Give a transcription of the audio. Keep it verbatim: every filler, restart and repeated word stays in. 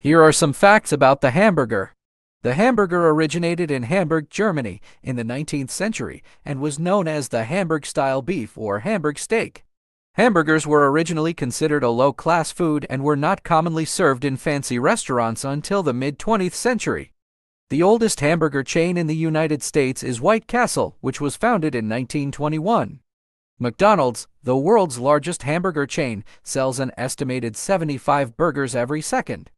Here are some facts about the hamburger. The hamburger originated in Hamburg, Germany in the nineteenth century and was known as the Hamburg-style beef or Hamburg steak. Hamburgers were originally considered a low-class food and were not commonly served in fancy restaurants until the mid-twentieth century. The oldest hamburger chain in the United States is White Castle, which was founded in nineteen twenty-one. McDonald's, the world's largest hamburger chain, sells an estimated seventy-five burgers every second.